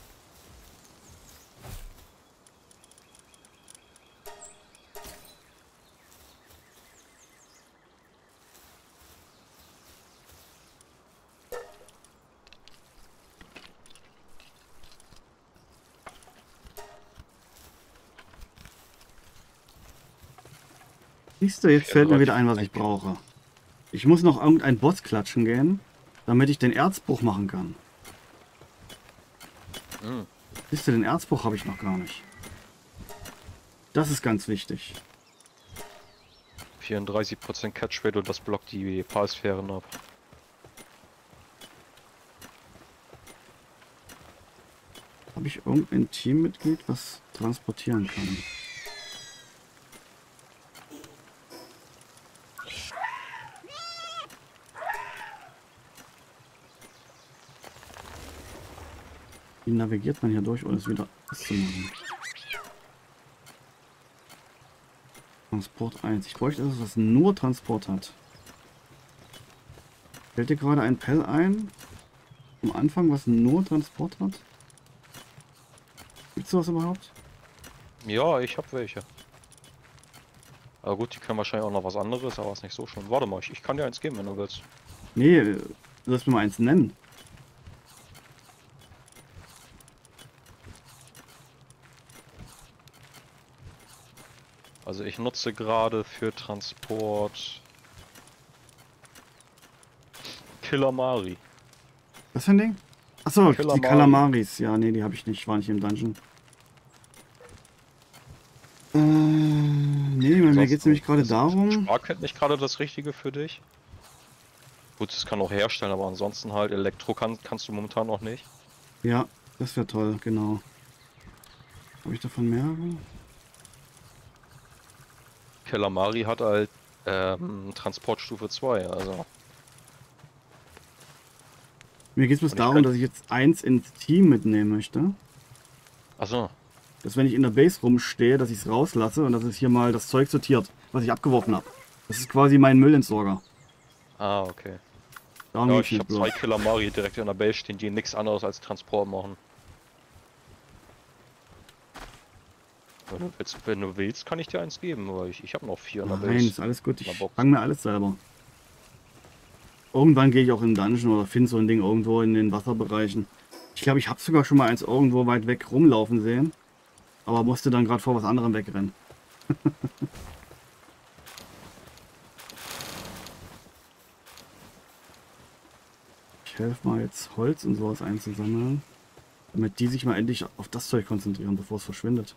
Siehst du, jetzt Ja, fällt mir relativ wieder ein, was ich brauche. Ich muss noch irgendeinen Boss klatschen gehen, damit ich den Erzbruch machen kann. Mhm. Siehst du, den Erzbruch habe ich noch gar nicht. Das ist ganz wichtig. vierunddreißig Prozent Catch Rate und das blockt die Palsphären ab. Habe ich irgendein Teammitglied, was transportieren kann? Wie navigiert man hier durch, ohne es wieder zu machen? Transport eins. Ich bräuchte etwas, was nur Transport hat. Fällt dir gerade ein Pell ein? Am Anfang, was nur Transport hat? Gibt's sowas überhaupt? Ja, ich habe welche. Aber gut, die können wahrscheinlich auch noch was anderes, aber ist nicht so schlimm. Warte mal, ich, ich kann dir eins geben, wenn du willst. Nee, lass mir mal eins nennen. Also ich nutze gerade für Transport Killamari. Was für ein Ding? Achso, die Killamari. Kalamaris. Ja, nee, die habe ich nicht. War nicht im Dungeon. Äh, nee, mir geht es nämlich gerade darum. Sparkett nicht gerade das Richtige für dich? Gut, das kann auch herstellen, aber ansonsten halt Elektro kann, kannst du momentan noch nicht. Ja, das wäre toll, genau. Habe ich davon mehrere? Killamari hat halt ähm, Transportstufe zwei, also. Mir geht es bloß Und ich darum, kann- dass ich jetzt eins ins Team mitnehmen möchte. Achso, Dass wenn ich in der Base rumstehe, dass ich es rauslasse und dass es hier mal das Zeug sortiert, was ich abgeworfen habe. Das ist quasi mein Müllentsorger. ah, okay. Darum Ja, geht's ich mir habe bloß. zwei Killamari direkt in der Base stehen, die nichts anderes als Transport machen. Wenn du willst, wenn du willst kann ich dir eins geben, aber ich, ich habe noch vier in der Nein, Base. ist alles gut. In der Ich Box. fange mir alles selber. Irgendwann gehe ich auch in den Dungeon oder finde so ein Ding irgendwo in den Wasserbereichen. Ich glaube, ich habe sogar schon mal eins irgendwo weit weg rumlaufen sehen. Aber musste dann gerade vor was anderem wegrennen. Ich helfe mal jetzt Holz und sowas einzusammeln. Damit die sich mal endlich auf das Zeug konzentrieren, bevor es verschwindet.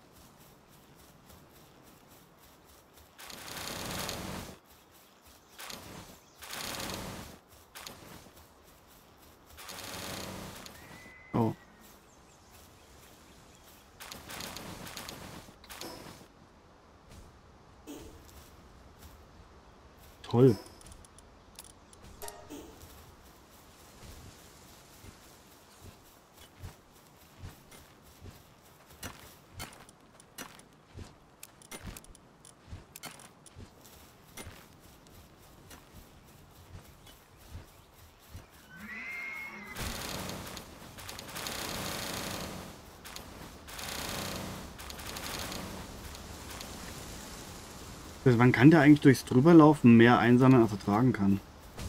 Oh. Toll. Also man kann da eigentlich durchs Drüberlaufen mehr einsammeln, als er tragen kann.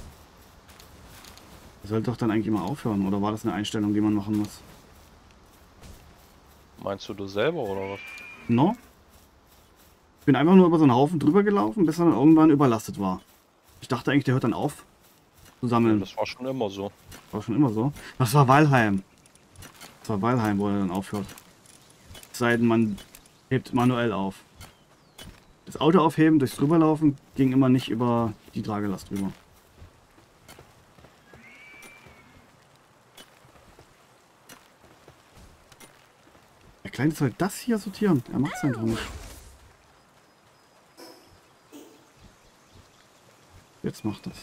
Das sollte doch dann eigentlich immer aufhören, oder war das eine Einstellung, die man machen muss? Meinst du du selber oder was? No? Ich bin einfach nur über so einen Haufen drüber gelaufen, bis er dann irgendwann überlastet war. Ich dachte eigentlich, der hört dann auf zu Ja, sammeln. das war schon immer so. War schon immer so. Das war Valheim. Das war Valheim, wo er dann aufhört. Es sei denn, man hebt manuell auf. Das Auto aufheben, durchs Drüberlaufen, ging immer nicht über die Tragelast drüber. Der Kleine soll das hier sortieren. Er macht es einfach nicht. Jetzt macht das.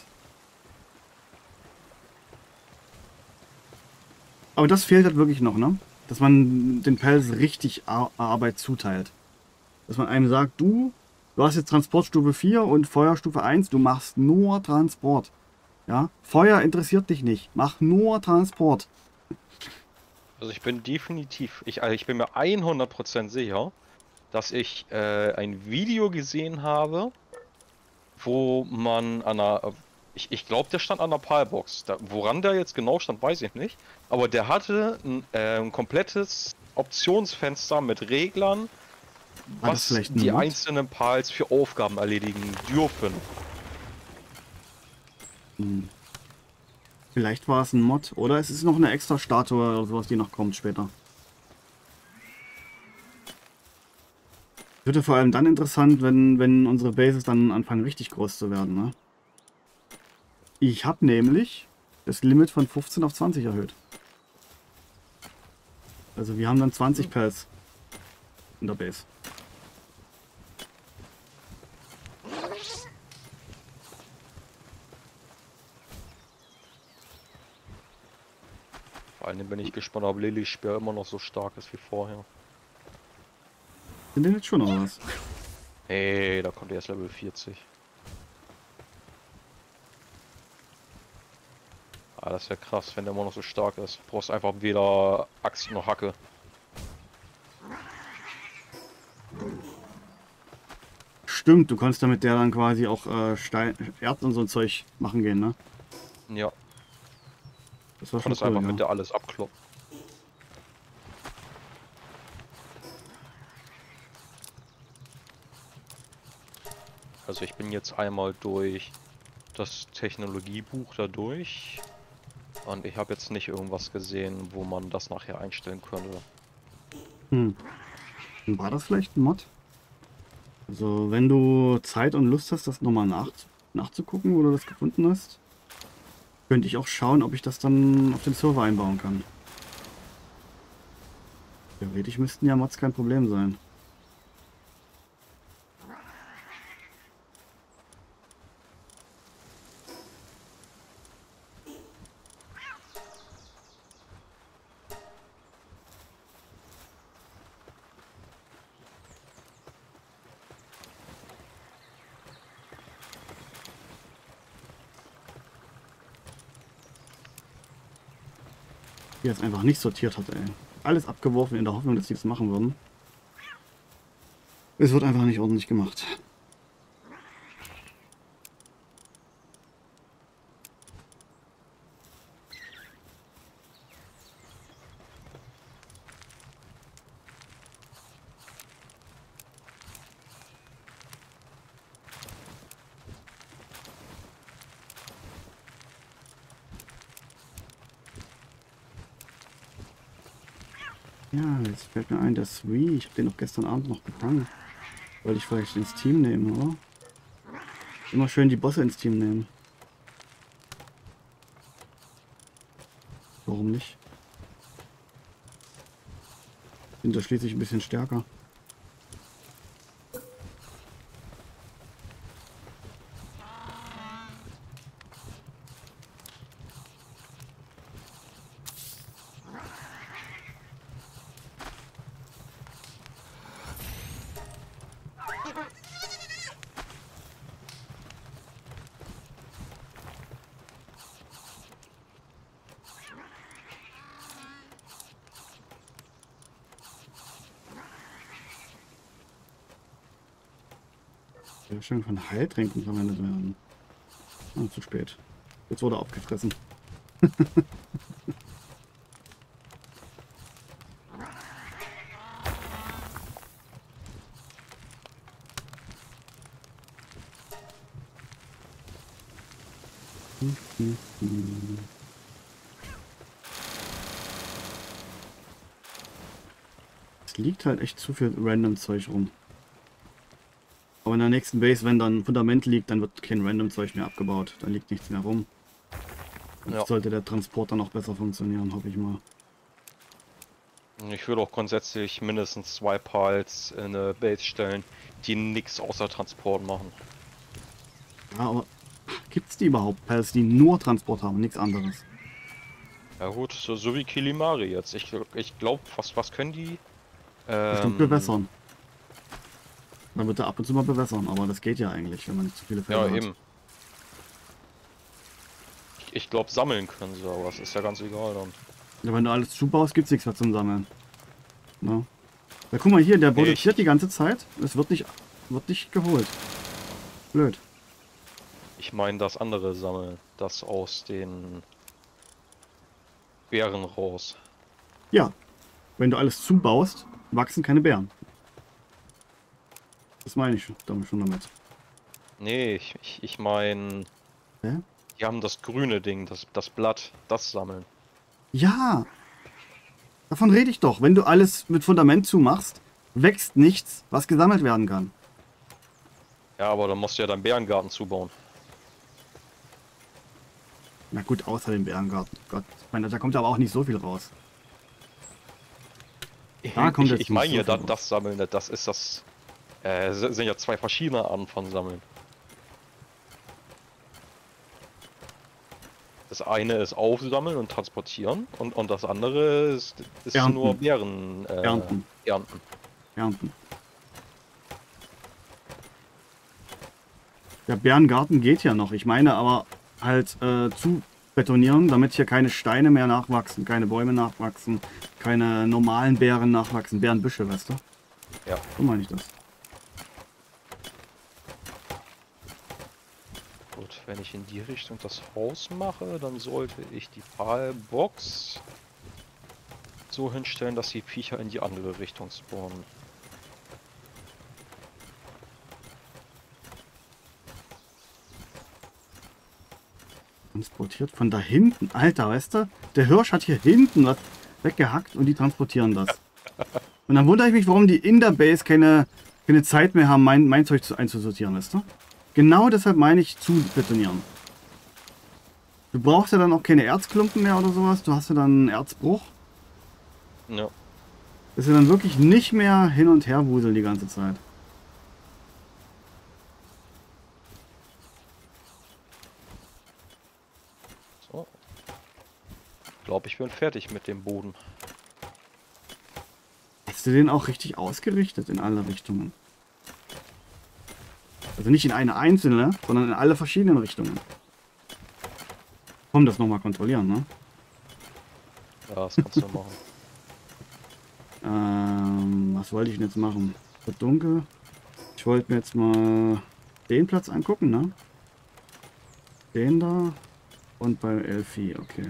Aber das fehlt halt wirklich noch, ne? Dass man den Pelz richtig Ar Arbeit zuteilt. Dass man einem sagt, du, du hast jetzt Transportstufe vier und Feuerstufe eins, du machst nur Transport. Ja? Feuer interessiert dich nicht. Mach nur Transport. Also ich bin definitiv, ich, also ich bin mir hundert Prozent sicher, dass ich äh, ein Video gesehen habe, wo man an einer, ich, ich glaube, der stand an der Palbox. Da, woran der jetzt genau stand, weiß ich nicht. Aber der hatte ein, äh, ein komplettes Optionsfenster mit Reglern, War das was vielleicht ein die Mod? einzelnen Pals für Aufgaben erledigen dürfen. Hm. Vielleicht war es ein Mod. Oder es ist noch eine extra Statue oder sowas, die noch kommt später. Wird ja vor allem dann interessant, wenn, wenn unsere Bases dann anfangen richtig groß zu werden. Ne? Ich habe nämlich das Limit von fünfzehn auf zwanzig erhöht. Also wir haben dann zwanzig Pals in der Base. Vor allem bin ich gespannt, ob Lillys Speer immer noch so stark ist wie vorher. Sind denn jetzt schon oder was? Hey, da kommt erst Level vierzig. Ah, das ist ja krass, wenn der immer noch so stark ist. Du brauchst einfach weder Axt noch Hacke. Stimmt, du kannst damit der dann quasi auch äh, Stein, Erz und so ein Zeug machen gehen, ne? Ja, Das war kann schon das cool, einfach ja. mit der alles abkloppen. Also ich bin jetzt einmal durch das Technologiebuch da durch. Und ich habe jetzt nicht irgendwas gesehen, wo man das nachher einstellen könnte. Hm. War das vielleicht ein Mod? Also, wenn du Zeit und Lust hast, das nochmal nach, nachzugucken, wo du das gefunden hast, könnte ich auch schauen, ob ich das dann auf dem Server einbauen kann. Theoretisch müssten ja Mods kein Problem sein. Die es einfach nicht sortiert hat, ey. Alles abgeworfen in der Hoffnung, dass die das machen würden. Es wird einfach nicht ordentlich gemacht. Ja, jetzt fällt mir ein, der Sui, ich habe den noch gestern Abend noch gefangen. Wollte ich vielleicht ins Team nehmen, oder? Immer schön die Bosse ins Team nehmen. Warum nicht? Sind da schließlich ein bisschen stärker. Ja, schön von Heiltränken verwendet werden. Ah, zu spät. Jetzt wurde er abgefressen. Es liegt halt echt zu viel random Zeug rum. Aber in der nächsten Base, wenn dann ein Fundament liegt, dann wird kein random Zeug mehr abgebaut. Dann liegt nichts mehr rum. Und Ja. sollte der Transport dann auch besser funktionieren, hoffe ich mal. Ich würde auch grundsätzlich mindestens zwei Piles in eine Base stellen, die nichts außer Transport machen. Ja, aber gibt es die überhaupt, Pals, die nur Transport haben, nichts anderes? Ja gut, so, so wie Kilimari jetzt. Ich, ich glaube, was, was können die? Bestimmt Ähm, bewässern. Dann wird er ab und zu mal bewässern, aber das geht ja eigentlich, wenn man nicht zu viele Felder ja, hat. eben. Ich, ich glaube, sammeln können sie, aber das ist ja ganz egal dann. Ja, wenn du alles zubaust, gibt es nichts mehr zum Sammeln. Ne? Ja, guck mal hier, der produziert ich, die ganze Zeit. Es wird nicht, wird nicht geholt. Blöd. Ich meine das andere sammeln, das aus den Beeren raus. Ja, wenn du alles zubaust, wachsen keine Beeren. Das meine ich damit schon damit. Nee, ich, ich, ich meine, Hä? die haben das grüne Ding, das, das Blatt, das sammeln. Ja, davon rede ich doch. Wenn du alles mit Fundament zumachst, wächst nichts, was gesammelt werden kann. Ja, aber dann musst du ja deinen Bärengarten zubauen. Na gut, außer dem Bärengarten. Gott, ich meine, da kommt aber auch nicht so viel raus. Da kommt ich jetzt ich meine nicht so ja, viel das, raus. das Sammeln, das ist das. Äh, sind ja zwei verschiedene Arten von Sammeln. Das eine ist aufsammeln und transportieren und, und das andere ist, ist Ernten. nur Beeren äh, Ernten. ernten. Ernten. Der Bärengarten geht ja noch. Ich meine aber halt äh, zu betonieren, damit hier keine Steine mehr nachwachsen, keine Bäume nachwachsen, keine normalen Bären nachwachsen. Bärenbüsche, weißt du? Ja. So meine ich das. Gut, wenn ich in die Richtung das Haus mache, dann sollte ich die Pfahlbox so hinstellen, dass die Viecher in die andere Richtung spawnen. Transportiert von da hinten. Alter, weißt du? Der Hirsch hat hier hinten was weggehackt und die transportieren das. Und dann wundere ich mich, warum die in der Base keine, keine Zeit mehr haben, mein, mein Zeug zu, einzusortieren, weißt du? Genau deshalb meine ich zu betonieren. Du brauchst ja dann auch keine Erzklumpen mehr oder sowas. Du hast ja dann einen Erzbruch. Ja. Das ist ja dann wirklich nicht mehr hin und her wuseln die ganze Zeit. So. Ich glaube, ich bin fertig mit dem Boden. Hast du den auch richtig ausgerichtet in alle Richtungen? Also nicht in eine einzelne, sondern in alle verschiedenen Richtungen. Komm, das nochmal kontrollieren, ne? Ja, das kannst du machen. Ähm, was wollte ich denn jetzt machen? Wird dunkel. Ich wollte mir jetzt mal den Platz angucken, ne? Den da und bei Elfie, okay.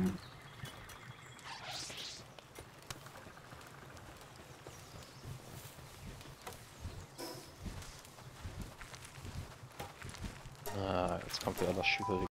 Ah, jetzt kommt wieder das Schwierige.